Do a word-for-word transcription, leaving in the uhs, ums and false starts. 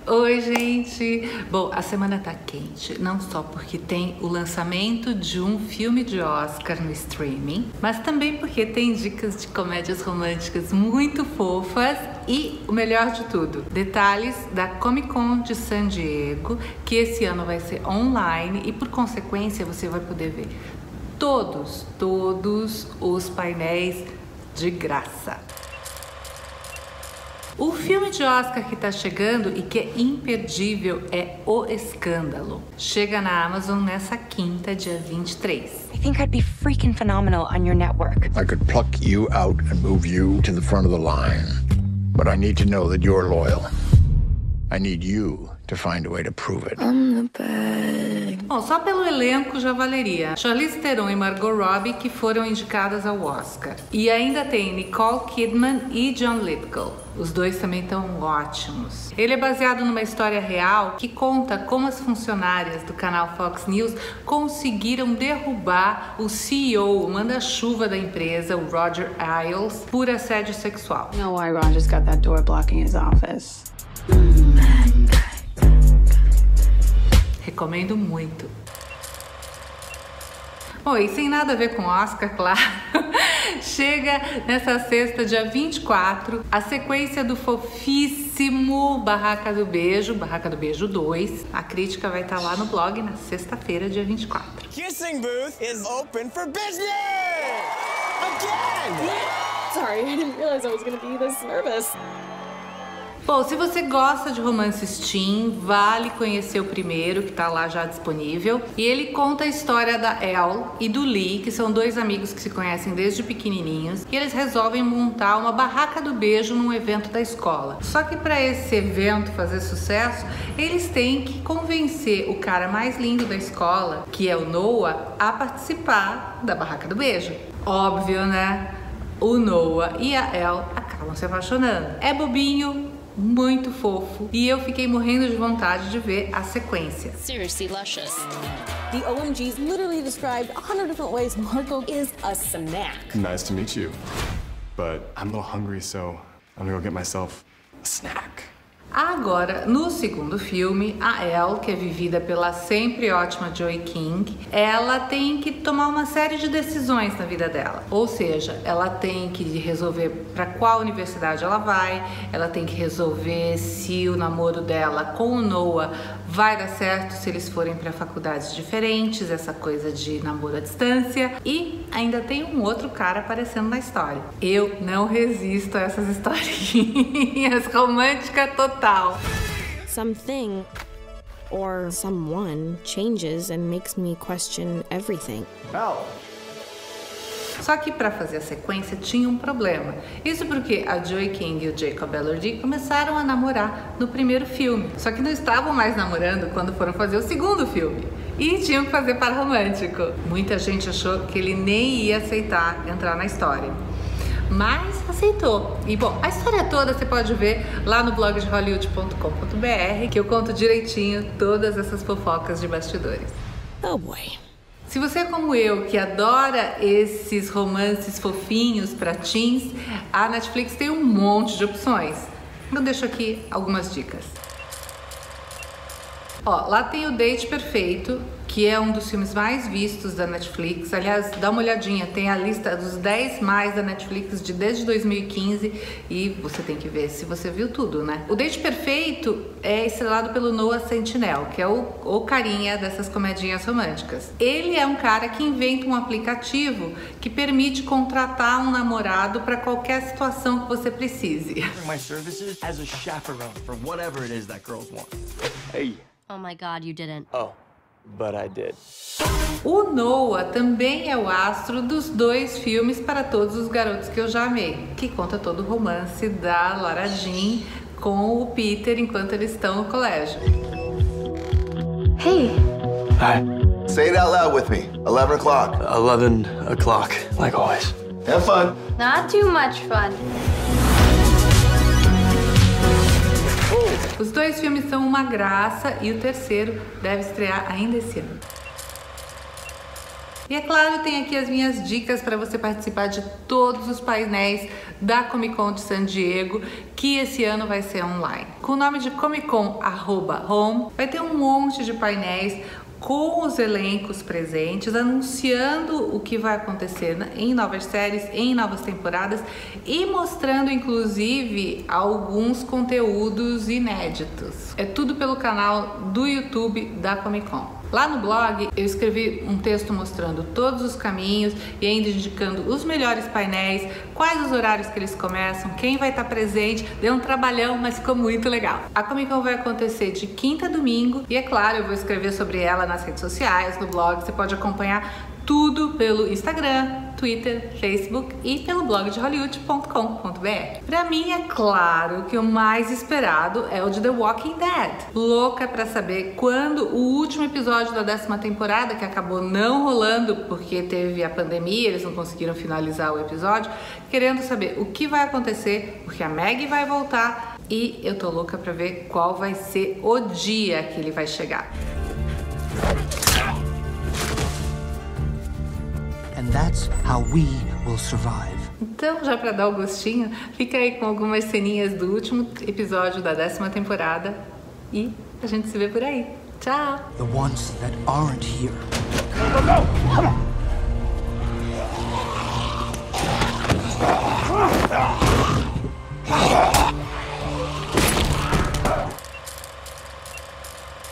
Oi, gente! Bom, a semana tá quente, não só porque tem o lançamento de um filme de Oscar no streaming, mas também porque tem dicas de comédias românticas muito fofas e, o melhor de tudo, detalhes da Comic Con de San Diego, que esse ano vai ser online e, por consequência, você vai poder ver todos, todos os painéis de graça. O filme de Oscar que tá chegando e que é imperdível é O Escândalo. Chega na Amazon nessa quinta, dia vinte e três. I think I'd be freaking phenomenal on your network. I could pluck you out and move you to the front of the line. But I need to know that you're loyal. I need you to find a way to prove it. I'm the bag. Bom, só pelo elenco já valeria. Charlize Theron e Margot Robbie, que foram indicadas ao Oscar. E ainda tem Nicole Kidman e John Lithgow. Os dois também estão ótimos. Ele é baseado numa história real que conta como as funcionárias do canal Fox News conseguiram derrubar o C E O, o manda-chuva da empresa, o Roger Ailes, por assédio sexual. You know why Roger's got that door blocking his office? Recomendo muito. Bom, e sem nada a ver com Oscar, claro, chega nessa sexta, dia vinte e quatro, a sequência do fofíssimo Barraca do Beijo, Barraca do Beijo dois. A crítica vai estar lá no blog na sexta-feira, dia vinte e quatro. Kissing booth is open for business! Again! Sorry, I didn't realize I was gonna be this nervous. Bom, se você gosta de romances teen, vale conhecer o primeiro, que tá lá já disponível. E ele conta a história da Elle e do Lee, que são dois amigos que se conhecem desde pequenininhos, e eles resolvem montar uma barraca do beijo num evento da escola. Só que para esse evento fazer sucesso, eles têm que convencer o cara mais lindo da escola, que é o Noah, a participar da barraca do beijo. Óbvio, né? O Noah e a Elle acabam se apaixonando. É bobinho, muito fofo, e eu fiquei morrendo de vontade de ver a sequência. Seriously luscious. The O M Gs literally described a hundred different ways Margot is a snack. Nice to meet you, but I'm a little hungry, so I'm gonna go get myself a snack. Agora, no segundo filme, a Elle, que é vivida pela sempre ótima Joey King, ela tem que tomar uma série de decisões na vida dela. Ou seja, ela tem que resolver para qual universidade ela vai, ela tem que resolver se o namoro dela com o Noah vai dar certo se eles forem para faculdades diferentes, essa coisa de namoro à distância, e ainda tem um outro cara aparecendo na história. Eu não resisto a essas historinhas romântica total. Something or someone changes and makes me question everything. Al. Só que para fazer a sequência tinha um problema. Isso porque a Joey King e o Jacob Elordi começaram a namorar no primeiro filme. Só que não estavam mais namorando quando foram fazer o segundo filme. E tinham que fazer par romântico. Muita gente achou que ele nem ia aceitar entrar na história. Mas aceitou. E bom, a história toda você pode ver lá no blog de hollywood ponto com ponto br, que eu conto direitinho todas essas fofocas de bastidores. Oh boy. Se você é como eu, que adora esses romances fofinhos para teens, a Netflix tem um monte de opções. Eu deixo aqui algumas dicas. Ó, lá tem o Date Perfeito, que é um dos filmes mais vistos da Netflix. Aliás, dá uma olhadinha, tem a lista dos dez mais da Netflix de desde dois mil e quinze e você tem que ver se você viu tudo, né? O Date Perfeito é estrelado pelo Noah Centineo, que é o, o carinha dessas comedinhas românticas. Ele é um cara que inventa um aplicativo que permite contratar um namorado para qualquer situação que você precise. My services as a chaperone for whatever it is that girls want. Hey. Oh my God, you didn't. Oh, but I did. O Noah também é o astro dos dois filmes Para Todos os Garotos que Eu Já Amei, que conta todo o romance da Lara Jean com o Peter enquanto eles estão no colégio. Hey. Hi. Say it out loud with me. eleven o'clock. Eleven o'clock, like always. Have fun. Not too much fun. Os dois filmes são uma graça e o terceiro deve estrear ainda esse ano. E é claro, tem aqui as minhas dicas para você participar de todos os painéis da Comic Con de San Diego, que esse ano vai ser online. Com o nome de Comic Con arroba home, vai ter um monte de painéis com os elencos presentes, anunciando o que vai acontecer em novas séries, em novas temporadas e mostrando inclusive alguns conteúdos inéditos. É tudo pelo canal do YouTube da Comic Con. Lá no blog eu escrevi um texto mostrando todos os caminhos e ainda indicando os melhores painéis, quais os horários que eles começam, quem vai estar presente. Deu um trabalhão, mas ficou muito legal. A Comic Con vai acontecer de quinta a domingo e é claro, eu vou escrever sobre ela nas redes sociais, no blog. Você pode acompanhar tudo pelo Instagram, Twitter, Facebook e pelo blog de hollywood ponto com ponto b r. Pra mim é claro que o mais esperado é o de The Walking Dead. Louca pra saber quando o último episódio da décima temporada, que acabou não rolando porque teve a pandemia, eles não conseguiram finalizar o episódio, querendo saber o que vai acontecer, porque a Maggie vai voltar e eu tô louca pra ver qual vai ser o dia que ele vai chegar. And that's how we will survive. Então, já para dar o gostinho, fica aí com algumas ceninhas do último episódio da décima temporada e a gente se vê por aí. Tchau! The ones that aren't here. Go, go, go! Come on!